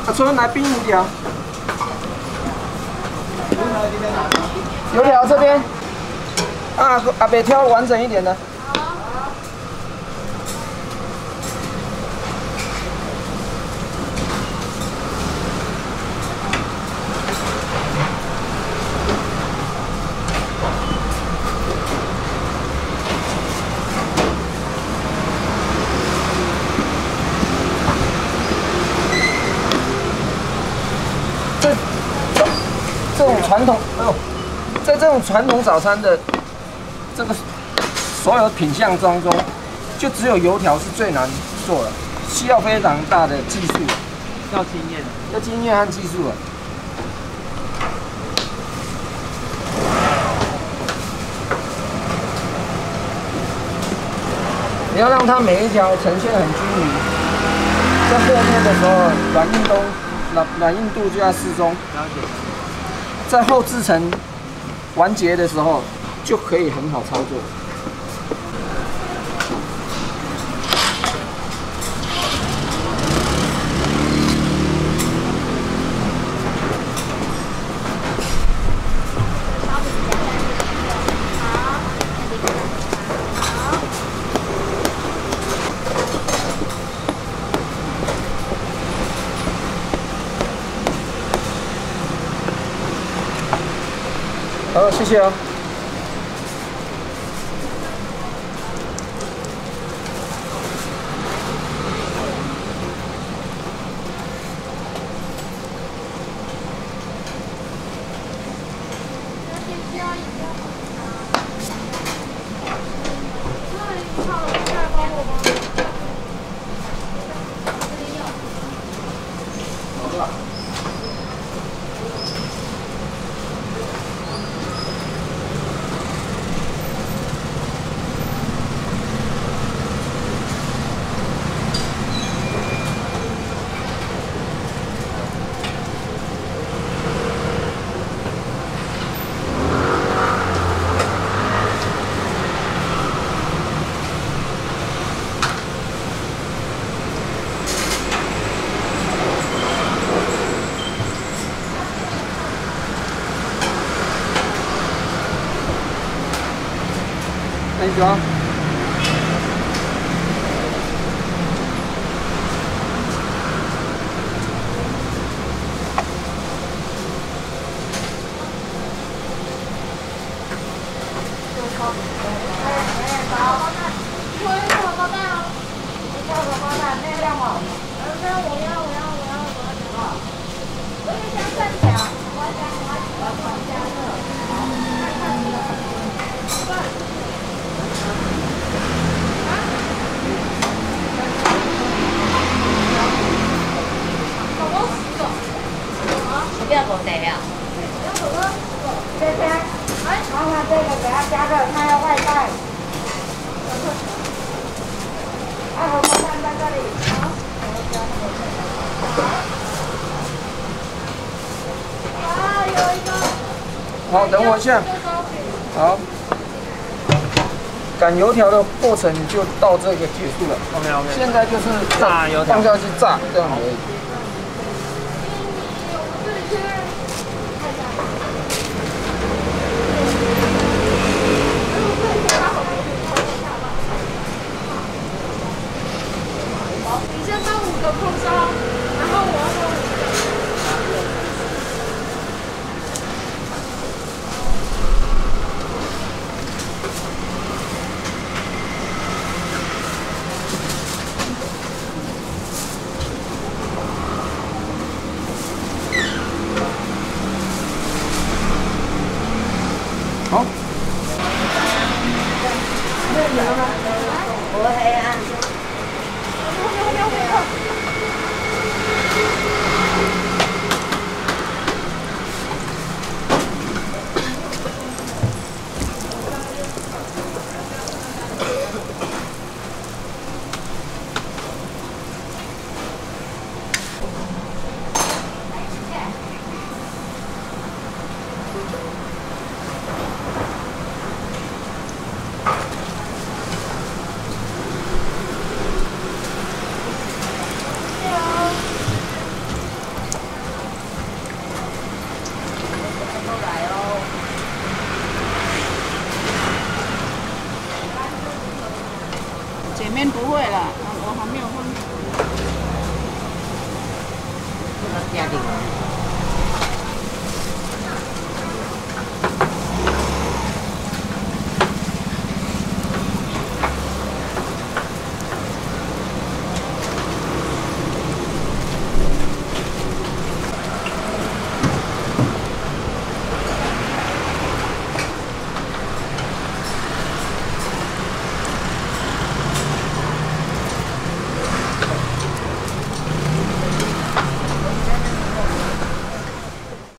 春来冰油条。油条这边。啊，阿北挑完整一点的。这种传统，哎呦，在这种传统早餐的这个所有品项当中，就只有油条是最难做的，需要非常大的技术， 要经验， 要经验和技术了。你要让它每一条呈现很均匀，在和面的时候软硬度就要适中。 了解。 在后制成完结的时候，就可以很好操作。好，谢谢哦。那你说。 不要狗贼了。 这边，哎，麻烦这个给他加热，他要外带。二号锅蛋在这里。好，有一个。 好，等我一下。好。擀油条的过程就到这个结束了。 OK。 现在就是炸油条， 放下去炸，这样而已。 你先放5个空烧，然后我要放5个。 好。 我黑暗。 里面不会了，我还没有放。 这个家庭。